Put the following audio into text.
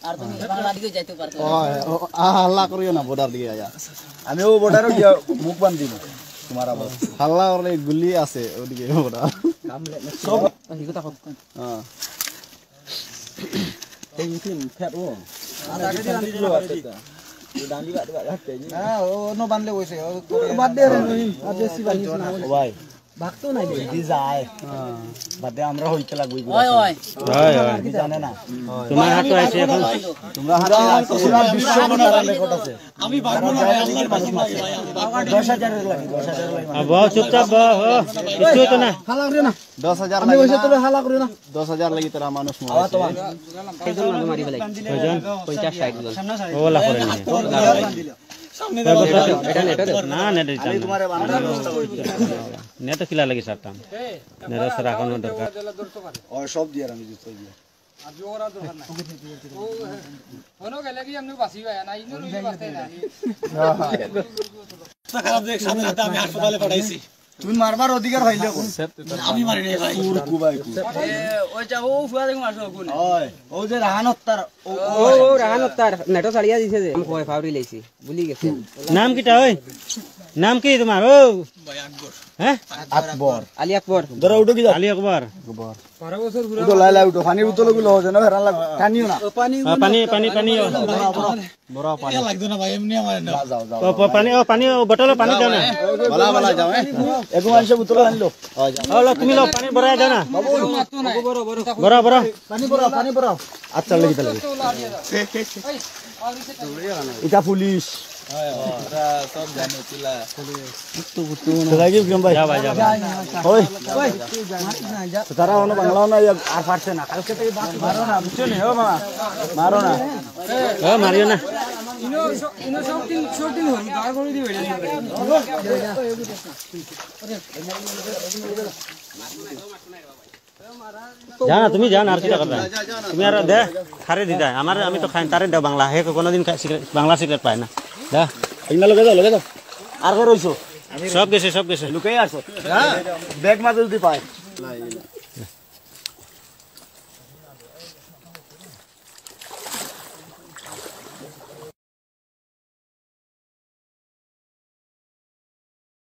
আর তুমি বাংলা দিকে যাইতে পারতো হাল্লা করিও না বর্ডার দিকে আয়া আমিও বর্ডারে গিয়া মুখ বান্ধ দিব তোমার আবার হাল্লা করলে গুলি আছে ওদিকে বর্ডার সব এই কথা কত হ্যাঁ এই মিটিং ফেট ও আগে দিয়ে আনি দিলো আছে এই ডান্ডি বাদ রাখতে হ্যাঁ ও নো বানলে কইছে বাদ দে রে আর বেশি বানিস না ভাই ভাগতো নাই দে দি যায় বাদে আমরা হইতে লাগবই ওই ওই কি জানে না তোমার হাতে আছে এখন তোমরা হাতে আছে পুরো বিশ্ব মনোরঞ্জন রেকর্ড আছে আমি পারবো না ভাই আল্লাহর কাছে ভাই 10,000 এর লাগে 10,000 এর লাগে বাহ চুপচাপ বাহ কিছু তো না হালা করিও না 10,000 লাগে কইছে তোরে হালা করিও না 10,000 লাগি তোরা মানুষ আওয়া তোমার একজন মানুষ মারি ফেলাই কয়জন 50 60 জন ওলা করে নি সামনে এটা নেট না নেট আমি তোমারে বানানোর ব্যবস্থা করছি নেট কিলা লাগি সারতাম নেট রাখানো দরকার ও সব দিয়ে আমি দিতে দিয়ে আর জোরা দরকার নাই ও হনো গেলে কি আমনে বাসি ভাই না ইনো রুই বাসতে না খারাপ দেখ সামনে যেতে আমি হাসপাতালে পাঠাইছি তুমি মারবার অধিকার হইলে কোন আমি মারি নাই ভাই কুবাই ওই যা ও ফুয়া দেখো মারছো কোন ওই ও যে রাহানত তার ও রাহান তার নেটো ছাড়িয়া দিছে যে আমি কয় ফাউরি লাইছি ভুলি গেছে নাম কিটা ওই নাম কি তোমার ও ভাই আকবর হ্যাঁ আকবর আলী আকবর ধরো উঠো কি আলী আকবর 12 বছর ঘুরে উঠো লাই উঠো পানির বোতল গুলো যেন হেরান লাগ টানিও না পানি পানি পানি পানি বড় পানি লাগতো না ভাই এমনি আমার না যাও যাও পানি পানি বোতলে পানি দাও না বলা বলা যাও এগো আনছে বোতল আনলো ও তুমি লো পানি ভরাই দাও না মারতো না বড় বড় পানি পড়াও আচ্ছা লাগি তাহলে এটা পুলিশ সব জানে চিলা তো লাগি কেম ভাই যা ভাই যা ওই তারা অন্য বাংলাও না আর পারছে না কালকে থেকে মারো না বুঝছো নি ও মামা মারো না ও মারিও না ইনো সব দিন হল দাঁড় করে দিবে জানা তুমি জান আর কি করবে তুমি আর দে খারে দিদা আমার আমি তো খাই তারে দাও বাংলা হে কোনদিন বাংলা সিগারেট পায় না দা ইনা লগে যাও আর কই রইছো সব গেছে লুকাই আসো হ্যাঁ ব্যাগ মাঝে যদি পায়